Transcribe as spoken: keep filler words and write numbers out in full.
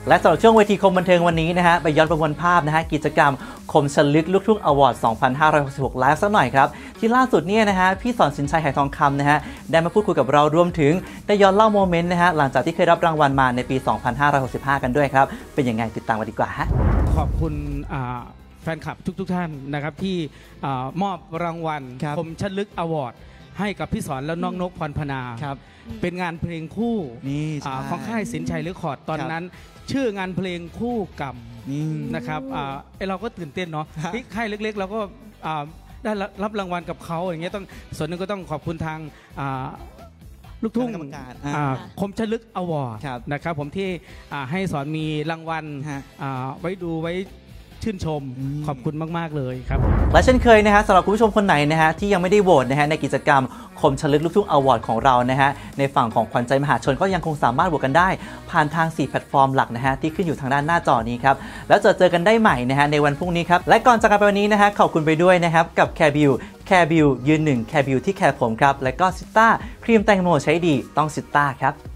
และสำหรับช่วงเวทีคมบันเทิงวันนี้นะฮะไปย้อนประมวลภาพนะฮะกิจกรรมคมฉลึกลูกทุ่งอวอร์ด สองพันห้าร้อยหกสิบหก ไลฟ์สักหน่อยครับที่ล่าสุดเนี่ยนะฮะพี่สอนสินชัยไหทองคำนะฮะได้มาพูดคุยกับเรารวมถึงได้ย้อนเล่าโมเมนต์นะฮะหลังจากที่เคยรับรางวัลมาในปี สองพันห้าร้อยหกสิบห้า กันด้วยครับเป็นยังไงติดตามกันดีกว่าฮะขอบคุณแฟนคลับทุกๆ ท่านนะครับที่มอบรางวัลคมฉลึกอวอร์ดให้กับพี่สอนและน้องนกพรพนาเป็นงานเพลงคู่ของค่ายสินชัยเรคคอร์ดตอนนั้นชื่องานเพลงคู่กับนะครับไอเราก็ตื่นเต้นเนาะที่ค่ายเล็กๆเราก็ได้รับรางวัลกับเขาอย่างเงี้ยต้องส่วนหนึ่งก็ต้องขอบคุณทางลูกทุ่งคมฉลึกอวอร์ดนะครับผมที่ให้สอนมีรางวัลไว้ดูไว้ชื่นชมขอบคุณมากๆเลยครับและเช่นเคยนะฮะสำหรับคุณผู้ชมคนไหนนะฮะที่ยังไม่ได้โหวตนะฮะในกิจกรรมคมฉลึกลูกทุ่งอวอร์ดของเรานะฮะในฝั่งของขวัญใจมหาชนก็ยังคงสามารถโหวตกันได้ผ่านทางสี่แพลตฟอร์มหลักนะฮะที่ขึ้นอยู่ทางด้านหน้าจอนี้ครับแล้วเจอเจอกันได้ใหม่นะฮะในวันพรุ่งนี้ครับและก่อนจากกันไปวันนี้นะฮะขอบคุณไปด้วยนะครับกับแคร์บิวแคร์บิวยืนหนึ่งแคร์บิวที่แคร์ผมครับและก็ซิต้าครีมแตงโมใช้ดีต้องซิต้าครับ